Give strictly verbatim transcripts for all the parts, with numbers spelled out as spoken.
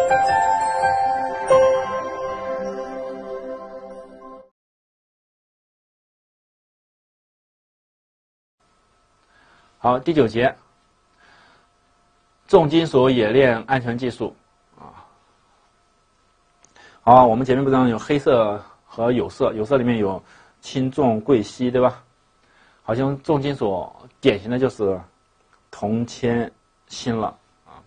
好，第九节，重金属冶炼安全技术啊。好，我们前面不是有黑色和有色，有色里面有轻重贵稀，对吧？好像重金属典型的就是铜、铅、锌了啊。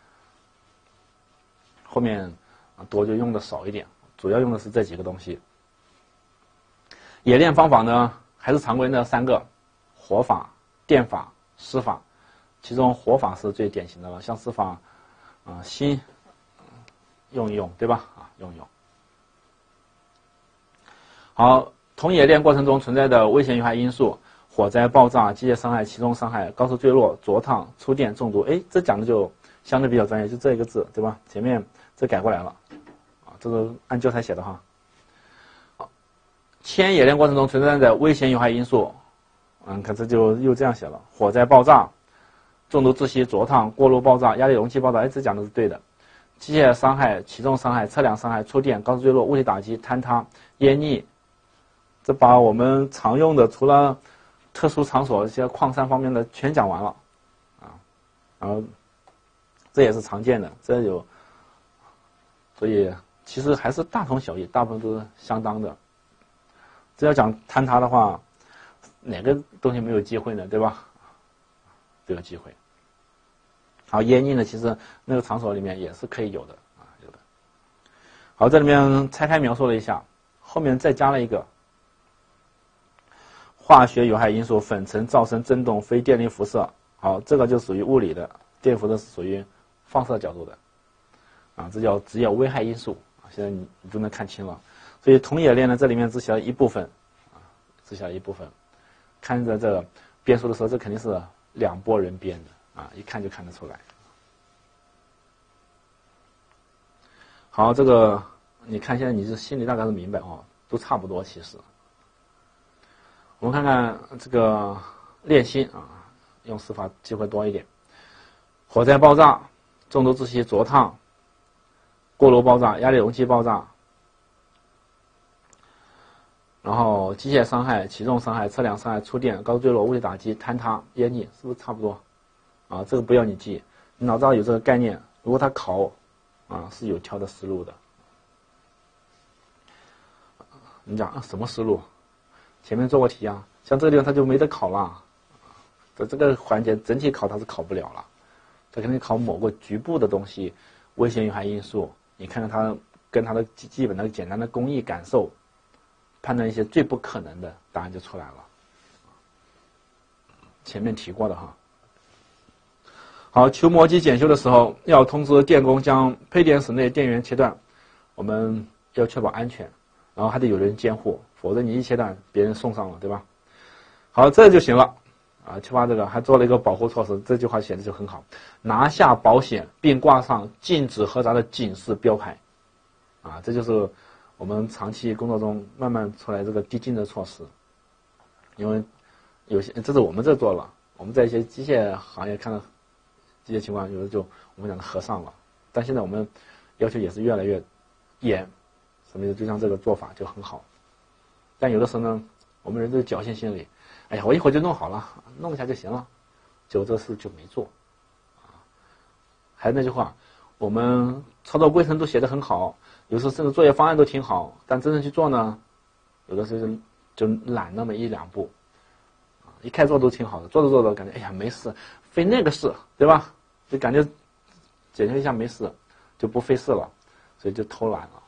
后面多就用的少一点，主要用的是这几个东西。冶炼方法呢，还是常规的三个：火法、电法、湿法。其中火法是最典型的了，像湿法，啊、呃，锌用一用，对吧？啊，用一用。好，铜冶炼过程中存在的危险有害因素：火灾、爆炸、机械伤害、其中伤害、高速坠落、灼烫、触电、中毒。哎，这讲的就相对比较专业，就这一个字，对吧？前面这改过来了，啊，这是按教材写的哈。好，铅冶炼过程中存在的危险有害因素，嗯，可这就又这样写了：火灾、爆炸、中毒窒息、灼烫、锅炉爆炸、压力容器爆炸。哎，这讲的是对的。机械伤害、起重伤害、车辆伤害、触电、高速坠落、物体打击、坍塌、淹溺。这把我们常用的除了特殊场所一些矿山方面的全讲完了啊，然后这也是常见的，这有，所以其实还是大同小异，大部分都是相当的。这要讲坍塌的话，哪个东西没有机会呢？对吧？都有机会。好，淹溺呢，其实那个场所里面也是可以有的啊，有的。好，这里面拆开描述了一下，后面再加了一个化学有害因素：粉尘、噪声、振动、非电离辐射。好，这个就属于物理的，电辐射是属于放射角度的啊，这叫职业危害因素啊。现在你你都能看清了。所以铜冶炼呢，这里面只写了一部分啊，只写了一部分。看着这个编书的时候，这肯定是两拨人编的啊，一看就看得出来。好，这个你看现在你是心里大概是明白哦，都差不多其实。我们看看这个炼锌啊，用湿法机会多一点。火灾爆炸、中毒窒息、灼烫、锅炉爆炸、压力容器爆炸，然后机械伤害、起重伤害、车辆伤害、触电、高速坠落、物体打击、坍塌、淹溺，是不是差不多？啊，这个不要你记，你脑子上有这个概念。如果他考，啊，是有挑的思路的。你讲啊，什么思路？前面做过题啊，像这个地方他就没得考了，在这个环节整体考他是考不了了，他肯定考某个局部的东西，危险有害因素，你看看他跟他的基本的简单的工艺感受，判断一些最不可能的答案就出来了。前面提过的哈。好，球磨机检修的时候要通知电工将配电室内电源切断，我们要确保安全，然后还得有人监护，否则你一切断，别人送上了，对吧？好，这就行了啊。去把这个还做了一个保护措施，这句话写的就很好。拿下保险并挂上禁止核杂的警示标牌，啊，这就是我们长期工作中慢慢出来这个递进的措施。因为有些这是我们这做了，我们在一些机械行业看到这些情况，有的就我们讲的合上了，但现在我们要求也是越来越严，什么意思？就像这个做法就很好，但有的时候呢，我们人都有侥幸心理，哎呀，我一会儿就弄好了，弄一下就行了，结果这事就没做。啊，还是那句话，我们操作规程都写得很好，有时候甚至作业方案都挺好，但真正去做呢，有的时候就就懒那么一两步。啊，一开始做都挺好的，做着做着感觉哎呀没事，非那个事，对吧？就感觉检查一下没事，就不费事了，所以就偷懒了。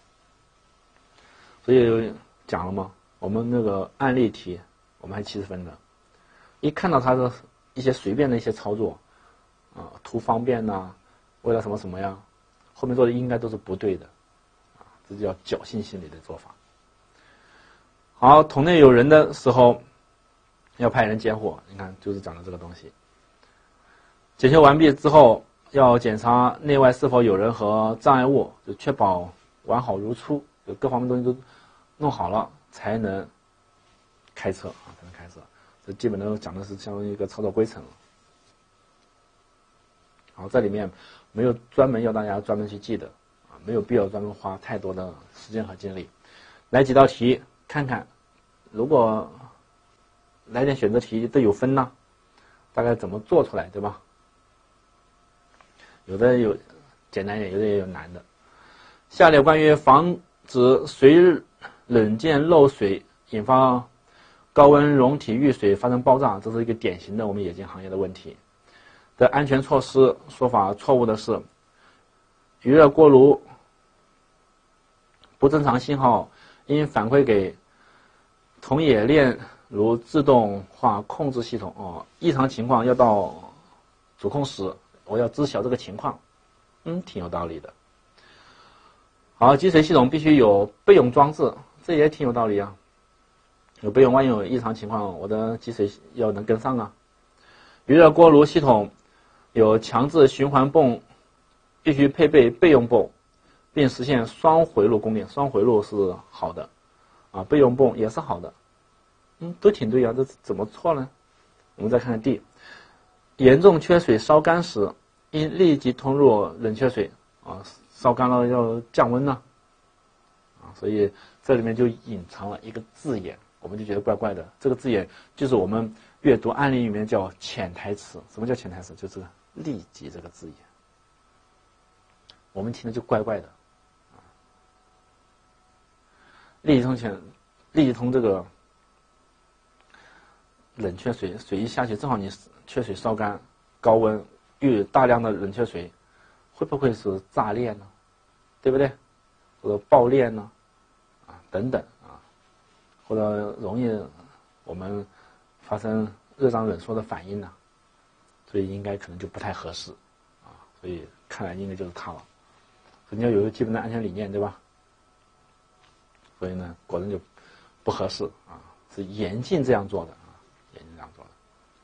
所以讲了嘛，我们那个案例题，我们还七十分的，一看到他的一些随便的一些操作，啊，图方便呐、啊，为了什么什么呀，后面做的应该都是不对的，啊，这就叫侥幸心理的做法。好，桶内有人的时候，要派人监护，你看就是讲的这个东西。检修完毕之后，要检查内外是否有人和障碍物，就确保完好如初，就各方面东西都弄好了，才能开车啊，才能开车。这基本都讲的是相当于一个操作规程了。好，这里面没有专门要大家专门去记的啊，没有必要专门花太多的时间和精力。来几道题看看，如果来点选择题都有分呢，大概怎么做出来，对吧？有的有简单一点，有的也有难的。下列关于防止水冷键漏水引发高温溶体遇水发生爆炸，这是一个典型的我们冶金行业的问题的安全措施。说法错误的是，余热锅炉不正常信号应反馈给铜冶炼炉自动化控制系统。哦，异常情况要到主控室，我要知晓这个情况。嗯，挺有道理的。好，集水系统必须有备用装置，这也挺有道理啊。有备用，万一有异常情况，我的集水要能跟上啊。余热锅炉系统有强制循环泵，必须配备备用泵，并实现双回路供电。双回路是好的，啊，备用泵也是好的。嗯，都挺对啊，这怎么错呢？我们再看看 D， 严重缺水烧干时，应立即通入冷却水啊，烧干了要降温呢，啊，所以这里面就隐藏了一个字眼，我们就觉得怪怪的。这个字眼就是我们阅读案例里面叫潜台词。什么叫潜台词？就是立即这个字眼，我们听的就怪怪的。啊，立即通潜，立即通这个冷却水，水一下去，正好你缺水烧干，高温遇大量的冷却水，会不会是炸裂呢？对不对？或者爆裂呢？啊，等等啊，或者容易我们发生热胀冷缩的反应呢？所以应该可能就不太合适啊。所以看来应该就是它了。人家有一个基本的安全理念，对吧？所以呢，果然就不合适啊，是严禁这样做的啊，严禁这样做的。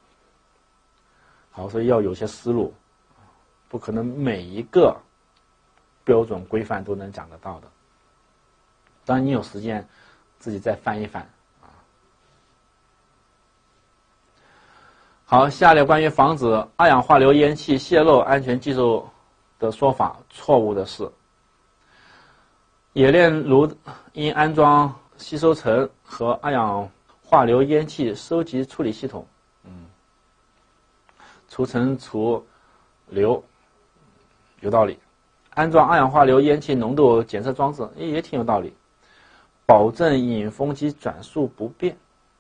好，所以要有些思路，不可能每一个标准规范都能讲得到的。当然你有时间自己再翻一翻啊。好，下列关于防止二氧化硫烟气泄漏安全技术的说法错误的是，冶炼炉应安装吸收层和二氧化硫烟气收集处理系统。嗯，除尘除硫，有道理。安装二氧化硫烟气浓度检测装置也挺有道理。保证引风机转速不变，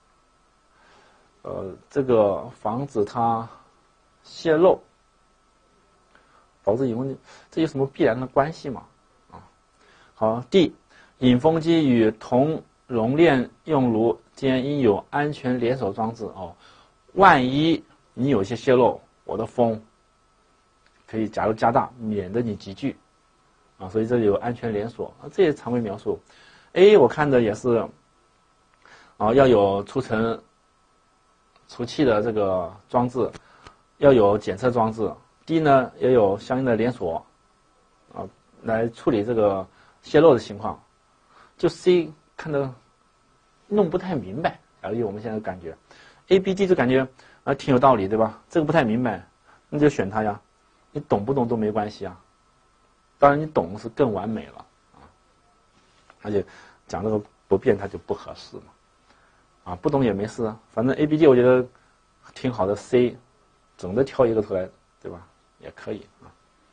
呃，这个防止它泄漏，保证引风机，这有什么必然的关系吗？啊，好， D， 引风机与铜熔炼用炉间应有安全连锁装置。哦，万一你有些泄漏，我的风可以假如加大，免得你急剧啊，所以这里有安全连锁啊，这些常规描述。A 我看的也是，啊，要有除尘除气的这个装置，要有检测装置。D 呢也有相应的连锁，啊，来处理这个泄漏的情况。就 C 看的弄不太明白，而以我们现在的感觉 ，A、B、D 就感觉啊挺有道理，对吧？这个不太明白，那就选它呀。你懂不懂都没关系啊，当然你懂是更完美了啊，而且讲这个不变它就不合适嘛，啊，不懂也没事啊，反正 A、B、D 我觉得挺好的 ，C 总的挑一个出来，对吧？也可以啊。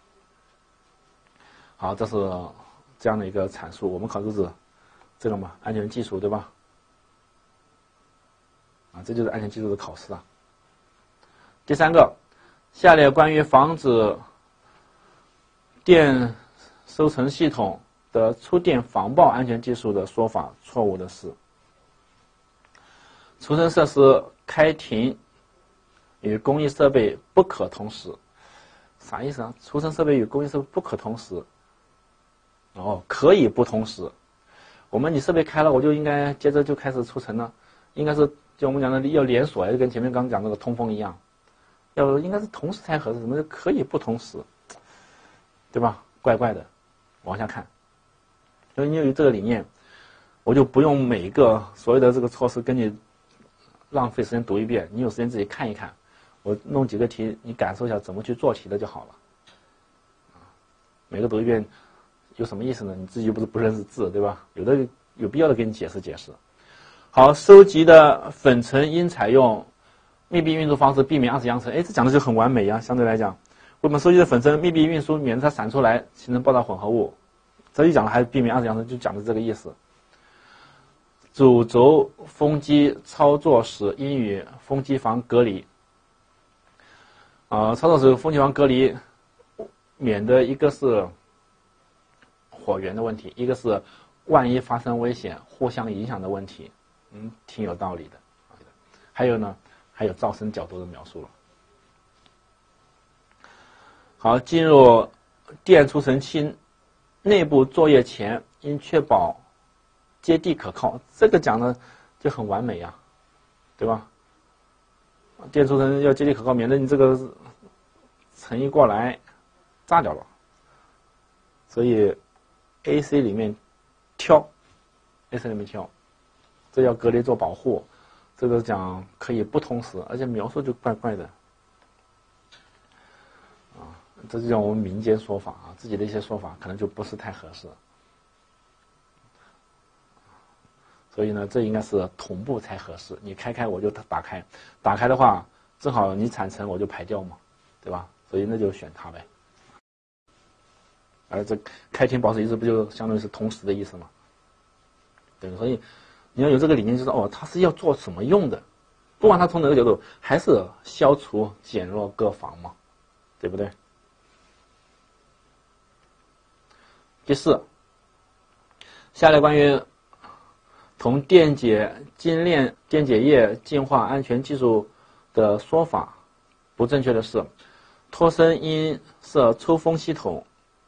好，这是这样的一个阐述。我们考试是这个嘛，安全技术，对吧？啊，这就是安全技术的考试啊。第三个，下列关于防止电收成系统的出电防爆安全技术的说法错误的是，储存设施开停与工艺设备不可同时。啥意思啊？储存设备与工艺设备不可同时。哦，可以不同时。我们你设备开了，我就应该接着就开始储存了，应该是就我们讲的要连锁，就跟前面刚讲那个通风一样，要应该是同时才合适。什么叫可以不同时？对吧？怪怪的。往下看，所以你有这个理念，我就不用每一个所有的这个措施跟你浪费时间读一遍，你有时间自己看一看，我弄几个题，你感受一下怎么去做题的就好了。 每个读一遍有什么意思呢？你自己又不是不认识字，对吧？有的有必要的给你解释解释。好，收集的粉尘应采用密闭运输方式，避免二次扬尘。哎，这讲的就很完美呀、啊，相对来讲。我们收集的粉尘密闭运输，免得它散出来形成爆炸混合物。这里讲的还是避免二次扬尘，就讲的这个意思。主轴风机操作时应与风机房隔离。啊、呃，操作时风机房隔离，免得一个是火源的问题，一个是万一发生危险互相影响的问题。嗯，挺有道理的。还有呢，还有噪声角度的描述了。好，进入电除尘器内部作业前，应确保接地可靠。这个讲的就很完美呀，对吧？电除尘要接地可靠，免得你这个尘一过来炸掉了。所以 A C 里面挑 ，A C 里面挑，这要隔离做保护。这个讲可以不同时，而且描述就怪怪的。这就叫我们民间说法啊，自己的一些说法可能就不是太合适，所以呢，这应该是同步才合适。你开开我就打开，打开的话正好你产尘我就排掉嘛，对吧？所以那就选它呗。而这开庭保持一致不就相当于是同时的意思吗？对，所以你要有这个理念，就是哦，它是要做什么用的？不管它从哪个角度，还是消除减弱各防嘛，对不对？第四，下列关于同电解精炼电解液净化安全技术的说法不正确的是，脱身应设抽风系统，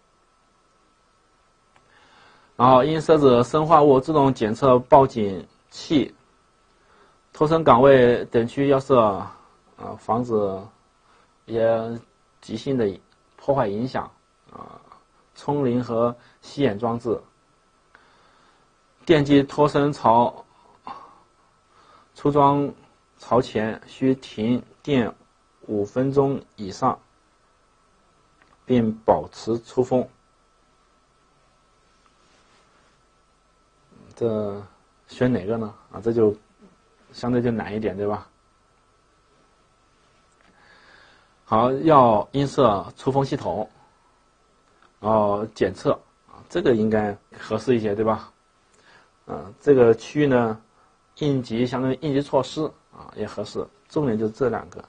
然后应设置生化物自动检测报警器，脱身岗位等区要设呃防止一些急性的破坏影响啊。冲淋和吸眼装置，电机脱身槽出装槽前需停电五分钟以上，并保持出风。这选哪个呢？啊，这就相对就难一点，对吧？好，要应设出风系统。然后检测啊，这个应该合适一些，对吧？啊，这个区域呢，应急相当于应急措施啊也合适，重点就是这两个，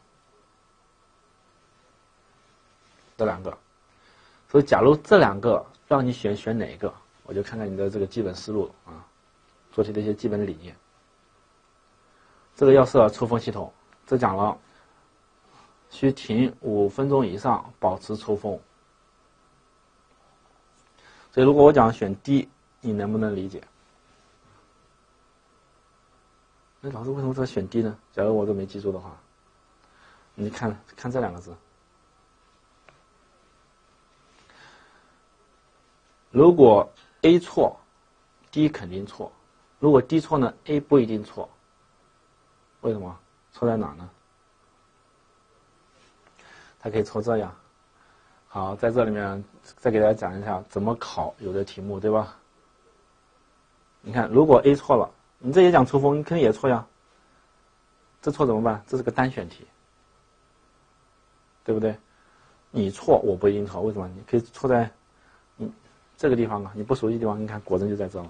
这两个。所以，假如这两个让你选，选哪一个？我就看看你的这个基本思路啊，做题的一些基本理念。这个要设抽风系统，这讲了，需停五分钟以上，保持抽风。所以，如果我讲选 D， 你能不能理解？那老师为什么说选 D 呢？假如我都没记住的话，你看看这两个字，如果 A 错 ，D 肯定错；如果 D 错呢 ，A 不一定错。为什么？错在哪呢？它可以错这样。好，在这里面再给大家讲一下怎么考有的题目，对吧？你看，如果 A 错了，你这也讲出风，你肯定也错呀。这错怎么办？这是个单选题，对不对？你错，我不一定错，为什么？你可以错在你这个地方啊，你不熟悉的地方，你看果真就在这了。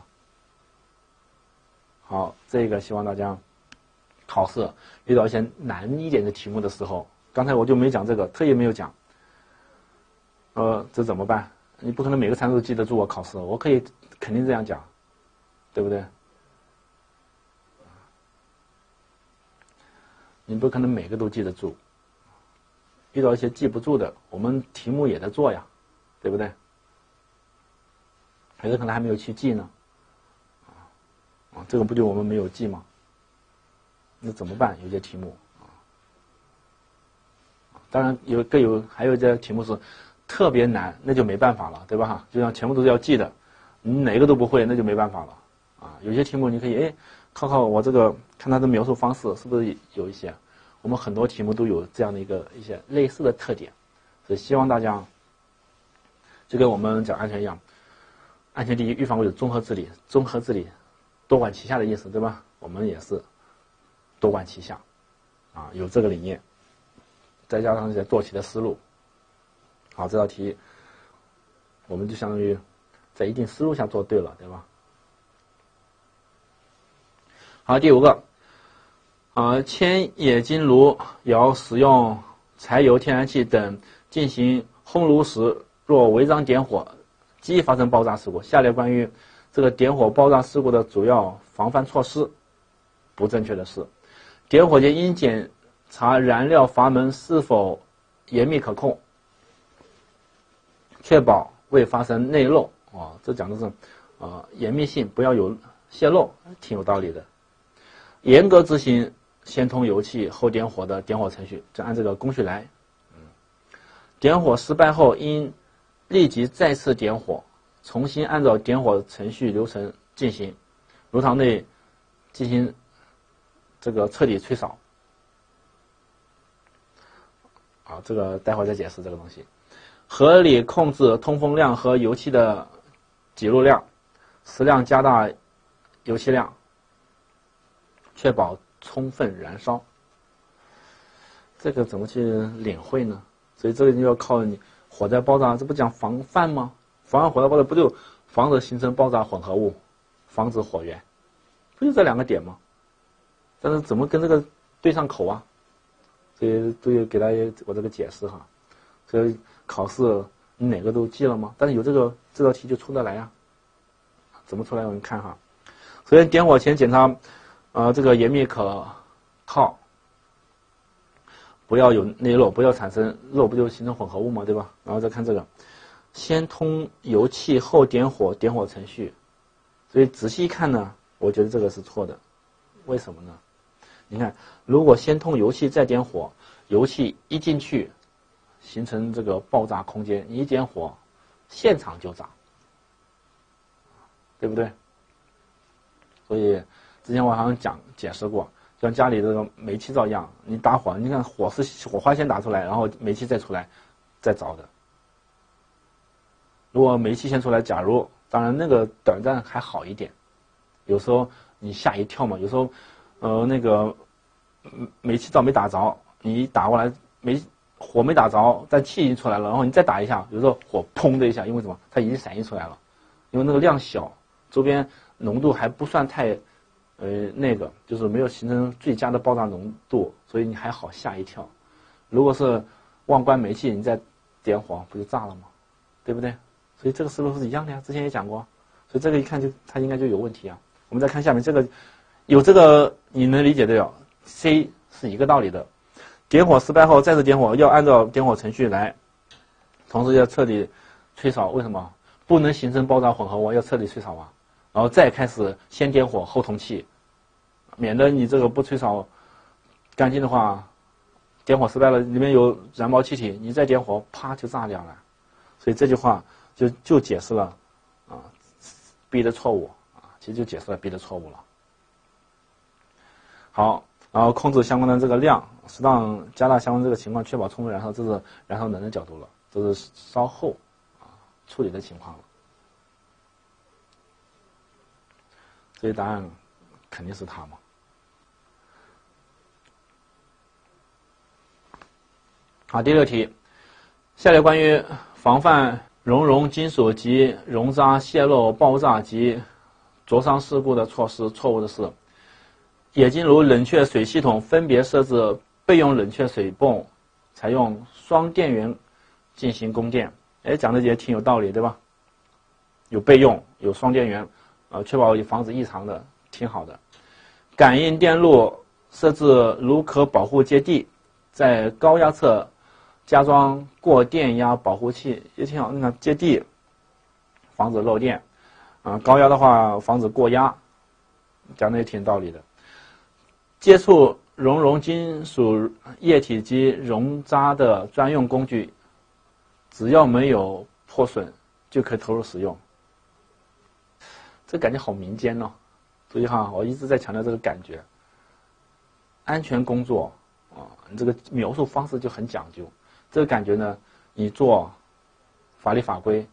好，这个希望大家考试遇到一些难一点的题目的时候，刚才我就没讲这个，特意没有讲。呃，这怎么办？你不可能每个参数都记得住我考试，我可以肯定这样讲，对不对？你不可能每个都记得住，遇到一些记不住的，我们题目也在做呀，对不对？有的可能还没有去记呢，啊，这个不就我们没有记吗？那怎么办？有些题目啊，当然有各有还有一些题目是特别难，那就没办法了，对吧？就像全部都是要记的，你哪个都不会，那就没办法了啊。有些题目你可以哎，靠靠我这个看它的描述方式是不是有一些，我们很多题目都有这样的一个一些类似的特点，所以希望大家就跟我们讲安全一样，安全第一，预防为主，综合治理，综合治理，多管齐下的意思，对吧？我们也是多管齐下，啊，有这个理念，再加上一些做题的思路，好，这道题我们就相当于在一定思路下做对了，对吧？好，第五个，啊，铅冶金炉要使用柴油天然气等进行烘炉时，若违章点火，即发生爆炸事故。下列关于这个点火爆炸事故的主要防范措施，不正确的是，点火前应检查燃料阀门是否严密可控，确保未发生内漏。啊，这讲的是呃严密性，不要有泄漏，挺有道理的。严格执行先通油气后点火的点火程序，就按这个工序来。嗯，点火失败后应立即再次点火，重新按照点火程序流程进行，炉膛内进行这个彻底吹扫。好，这个待会儿再解释这个东西。合理控制通风量和油气的挤入量，适量加大油气量，确保充分燃烧。这个怎么去领会呢？所以这个就要靠你火灾爆炸，这不讲防范吗？防范火灾爆炸不就防止形成爆炸混合物，防止火源，不就这两个点吗？但是怎么跟这个对上口啊？所以都有给大家我这个解释哈。所以考试你哪个都记了吗？但是有这个这道题就出得来呀。怎么出来？我们看哈。首先点火前检查，呃，这个严密可靠，不要有内漏，不要产生漏，不就形成混合物嘛，对吧？然后再看这个，先通油气后点火，点火程序。所以仔细一看呢，我觉得这个是错的。为什么呢？你看，如果先通油气再点火，油气一进去，形成这个爆炸空间，你一点火，现场就炸，对不对？所以之前我好像讲解释过，像家里这个煤气灶一样，你打火，你看火是火花先打出来，然后煤气再出来，再着的。如果煤气先出来，假如当然那个短暂还好一点，有时候你吓一跳嘛，有时候呃那个煤气灶没打着，你打过来煤火没打着，但气已经出来了，然后你再打一下，有时候火砰的一下，因为什么？它已经闪现出来了，因为那个量小，周边浓度还不算太，呃，那个就是没有形成最佳的爆炸浓度，所以你还好吓一跳。如果是忘关煤气，你再点火，不就炸了吗？对不对？所以这个思路是一样的呀，之前也讲过。所以这个一看就它应该就有问题啊。我们再看下面这个，有这个你能理解对了 ？C 是一个道理的。点火失败后再次点火，要按照点火程序来，同时要彻底吹扫。为什么？不能形成爆炸混合物，要彻底吹扫啊。然后再开始先点火后通气，免得你这个不吹扫干净的话，点火失败了，里面有燃毛气体，你再点火，啪就炸掉了。所以这句话就就解释了啊 B 的错误啊，其实就解释了 B 的错误了。好，然后控制相关的这个量，适当加大相关这个情况，确保充分燃烧，这是燃烧能的角度了，这是稍后啊处理的情况了。所以答案肯定是它嘛。好，第六题，下列关于防范熔融金属及熔渣泄漏、爆炸及灼伤事故的措施，错误的是，冶金炉冷却水系统分别设置备用冷却水泵，采用双电源进行供电。哎，讲的也挺有道理，对吧？有备用，有双电源，呃，确保防止异常的，挺好的。感应电路设置炉壳保护接地，在高压侧加装过电压保护器，也挺好。你看接地，防止漏电，啊、呃，高压的话防止过压，讲的也挺道理的。接触熔融金属液体及熔渣的专用工具，只要没有破损，就可以投入使用。这感觉好民间哦，所以哈，我一直在强调这个感觉。安全工作啊，你这个描述方式就很讲究。这个感觉呢，你做法律法规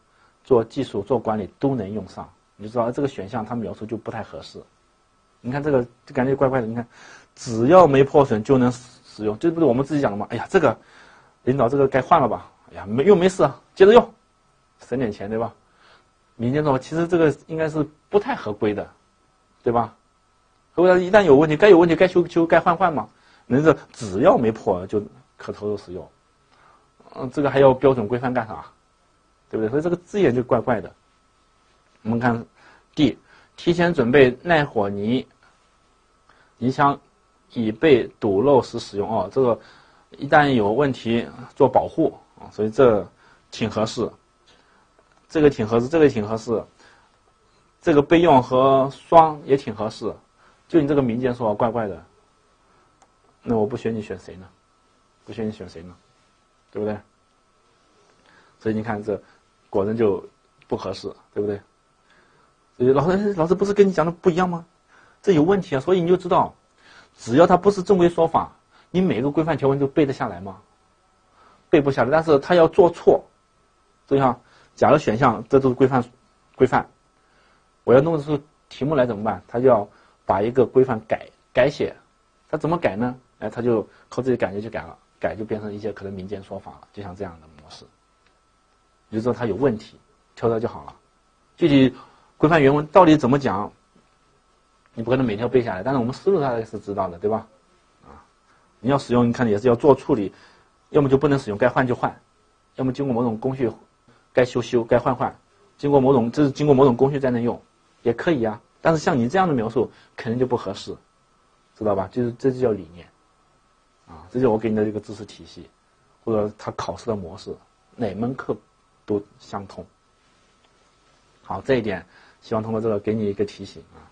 做技术、做管理都能用上。你就知道这个选项它描述就不太合适。你看这个就感觉怪怪的。你看，只要没破损就能使用，这不是我们自己讲的吗？哎呀，这个领导这个该换了吧？哎呀，没用没事，接着用，省点钱，对吧？民间说其实这个应该是不太合规的，对吧？如果一旦有问题，该有问题该修修该换换嘛。人这只要没破就可投入使用，嗯，这个还要标准规范干啥？对不对？所以这个字眼就怪怪的。我们看 D， 提前准备耐火泥泥箱，以备堵漏时使用。哦，这个一旦有问题做保护啊，所以这挺合适。这个挺合适，这个挺合适。这个备用和双也挺合适。就你这个民间说怪怪的，那我不选你选谁呢？不选你选谁呢？对不对？所以你看这果然就不合适，对不对？所以老师老师不是跟你讲的不一样吗？这有问题啊！所以你就知道，只要它不是正规说法，你每个规范条文都背得下来吗？背不下来，但是他要做错，所以哈，假如选项这都是规范规范，我要弄出题目来怎么办？他就要把一个规范改改写，他怎么改呢？哎，他就靠自己感觉就改了，改就变成一些可能民间说法了，就像这样的模式，你就知道它有问题，挑掉就好了。具体规范原文到底怎么讲，你不可能每条背下来，但是我们思路大概是知道的，对吧？啊，你要使用，你看也是要做处理，要么就不能使用，该换就换，要么经过某种工序，该修修，该换换，经过某种这是经过某种工序才能用，也可以啊。但是像你这样的描述，肯定就不合适，知道吧？就是这就叫理念，啊，这就是我给你的一个知识体系，或者他考试的模式，哪门课都相通。好，这一点希望通过这个给你一个提醒啊。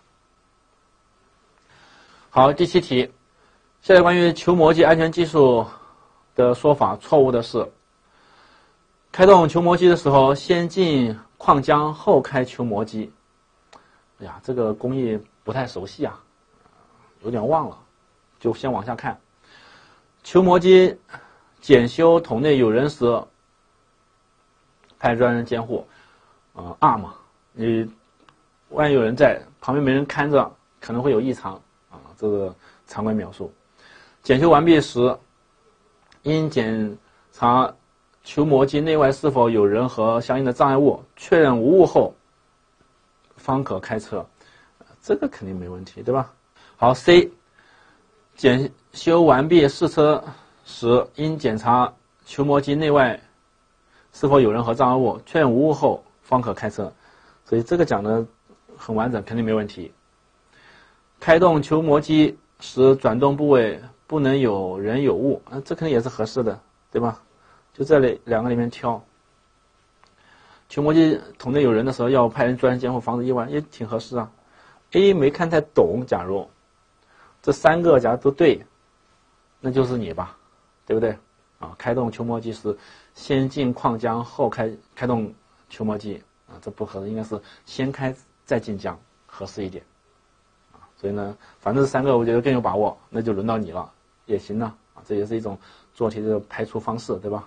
好，第七题，现在关于球磨机安全技术的说法，错误的是，开动球磨机的时候，先进矿浆后开球磨机。哎呀，这个工艺不太熟悉啊，有点忘了，就先往下看。球磨机检修桶内有人时，派专人监护，呃，R 嘛，你万一有人在旁边没人看着，可能会有异常啊，这个常规描述。检修完毕时，应检查球磨机内外是否有人和相应的障碍物，确认无误后，方可开车。这个肯定没问题，对吧？好 ，C， 检修完毕试车时，应检查球磨机内外是否有人和障碍物，确认无误后，方可开车。所以这个讲的很完整，肯定没问题。开动球磨机时，转动部位不能有人有物，啊，这肯定也是合适的，对吧？就这里两个里面挑。球磨机桶内有人的时候，要派人专人监护，防止意外，也挺合适啊。A 没看太懂，假如这三个假如都对，那就是你吧，对不对？啊，开动球磨机时，先进矿浆后开开动球磨机啊，这不合适，应该是先开再进浆合适一点啊。所以呢，反正这三个我觉得更有把握，那就轮到你了，也行呢啊，这也是一种做题的排除方式，对吧？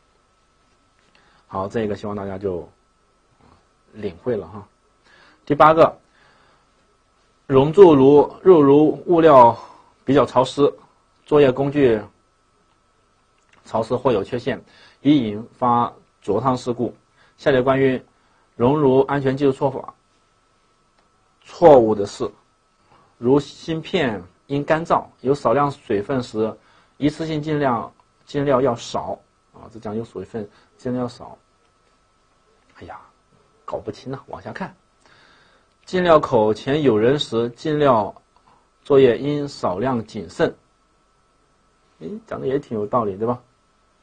好，这个希望大家就领会了哈。第八个，熔铸炉入炉物料比较潮湿，作业工具潮湿或有缺陷，易引发灼烫事故。下列关于熔炉安全技术错法错误的是：如芯片因干燥有少量水分时，一次性尽量尽料要少啊，这讲有水分尽量要少。哎呀，搞不清了，往下看。进料口前有人时，进料作业应少量谨慎。诶，讲的也挺有道理，对吧？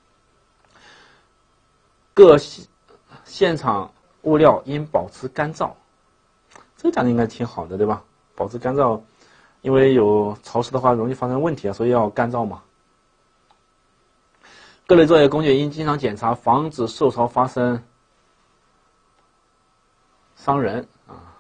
各现场物料应保持干燥，这讲的应该挺好的，对吧？保持干燥，因为有潮湿的话容易发生问题啊，所以要干燥嘛。各类作业工具应经常检查，防止受潮发生伤人啊，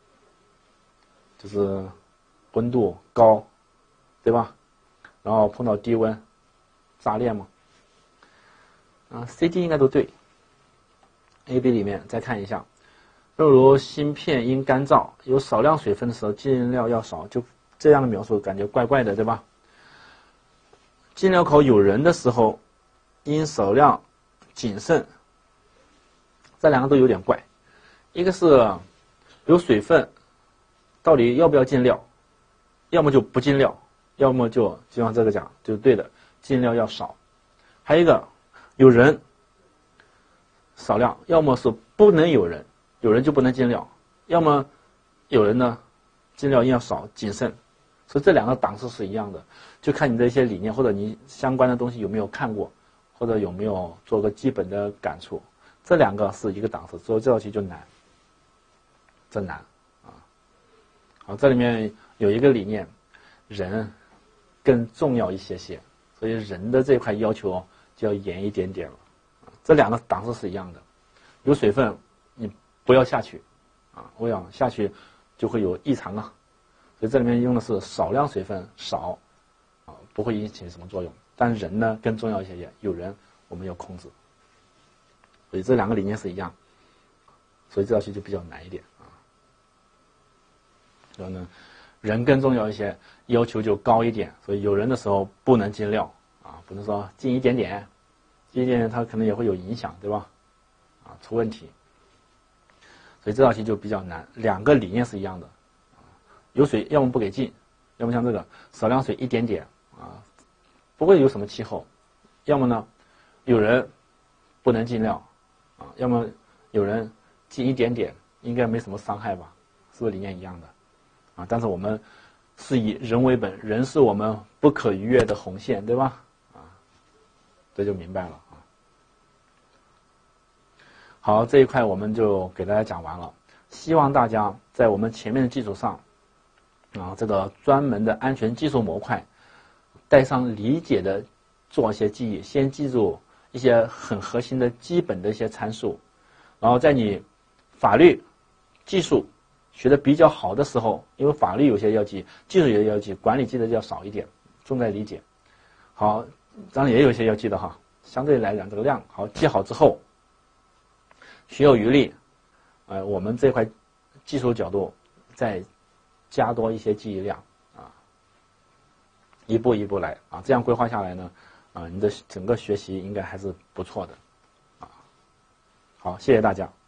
就是温度高，对吧？然后碰到低温，炸裂嘛。啊 ，C、D 应该都对。 A B 里面再看一下，正如芯片因干燥有少量水分的时候，进料要少，就这样的描述感觉怪怪的，对吧？进料口有人的时候，因少量谨慎，这两个都有点怪。一个是有水分，到底要不要进料？要么就不进料，要么就就像这个讲，就是对的，进料要少。还有一个有人。少量，要么是不能有人，有人就不能进料，要么有人呢，进料要少，谨慎。所以这两个档次是一样的，就看你的一些理念或者你相关的东西有没有看过，或者有没有做个基本的感触。这两个是一个档次，所以这道题就难，真难啊！好，这里面有一个理念，人更重要一些些，所以人的这块要求就要严一点点了。这两个档次是一样的，有水分你不要下去啊，我想下去就会有异常啊，所以这里面用的是少量水分少啊，不会引起什么作用。但人呢更重要一些些，有人我们要控制，所以这两个理念是一样，所以这道题就比较难一点啊。然后呢，人更重要一些，要求就高一点，所以有人的时候不能进料啊，不能说进一点点。这一点它可能也会有影响，对吧？啊，出问题，所以这道题就比较难。两个理念是一样的，有水要么不给进，要么像这个少量水一点点啊，不会有什么气候；要么呢，有人不能进料啊，要么有人进一点点，应该没什么伤害吧？是不是理念一样的？啊，但是我们是以人为本，人是我们不可逾越的红线，对吧？这就明白了啊。好，这一块我们就给大家讲完了。希望大家在我们前面的基础上，啊，这个专门的安全技术模块，带上理解的做一些记忆，先记住一些很核心的基本的一些参数，然后在你法律、技术学的比较好的时候，因为法律有些要记，技术也要记，管理记得要少一点，重在理解。好。当然也有一些要记的哈，相对来讲这个量好记好之后，学有余力，呃，我们这块技术角度再加多一些记忆量啊，一步一步来啊，这样规划下来呢，啊，你的整个学习应该还是不错的啊。好，谢谢大家。